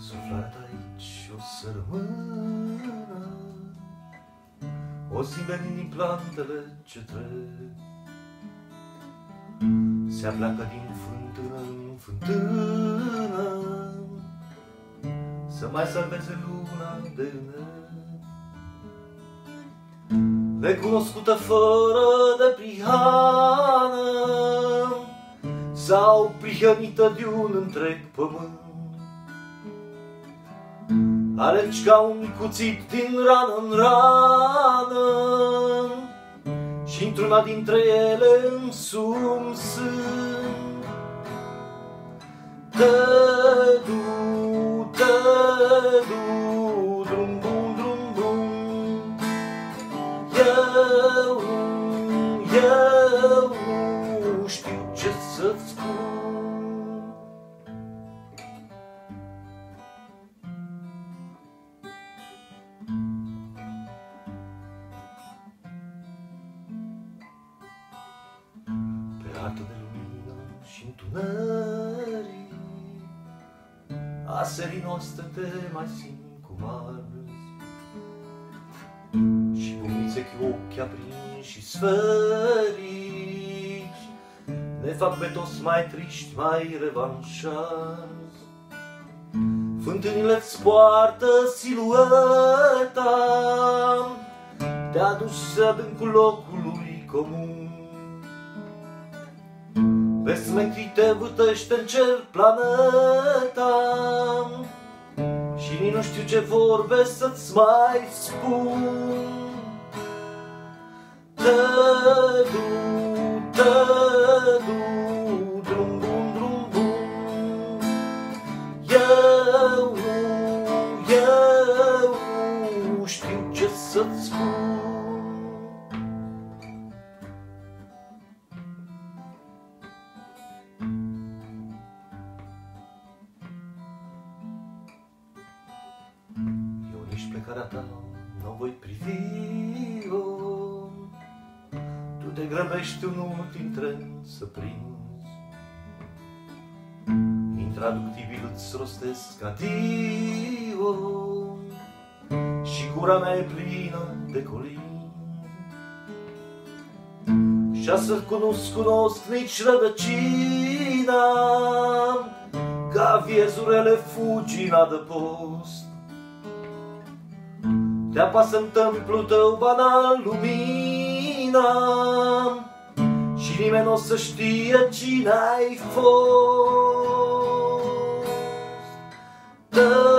Suflarea aici o să rămână, o zimeni din plantele ce trec, se apleacă din fântână în fântână, să mai salveze luna de înec. Necunoscută fără de prihană, sau prihănită de un întreg pământ, alergi ca un cuțit din rană în rană, și într-una dintre ele însumi sunt. Te du, drum bun, drum bun. Eu nu știu ce să-ți spun. Pe artă de lumină și întuneric, a serii noastre te mai simt cum arzi, și bumițe cu ochi aprinși și sferici ne fac pe toți mai triști, mai revanșați. Fântânile-ți poartă silueta de-a dus adâncul locului comun. Pe smechii te vâtăște în cer planeta, și nici nu știu ce vorbe să-ți mai spun. Te du, drum bun, drum bun. Eu nu știu ce să-ți spun. Eu nici plecarea ta n-o voi privi-o, tu te grăbești un ultim tren să prinzi. Intraductibil îți rostesc adio, și gura mea e plină de colini. Și-a să cunosc nici rădăcina, ca viezurele fugi în adăpost. Te apasă în templul tău banal lumina, și nimeni n-o să știe cine ai fost.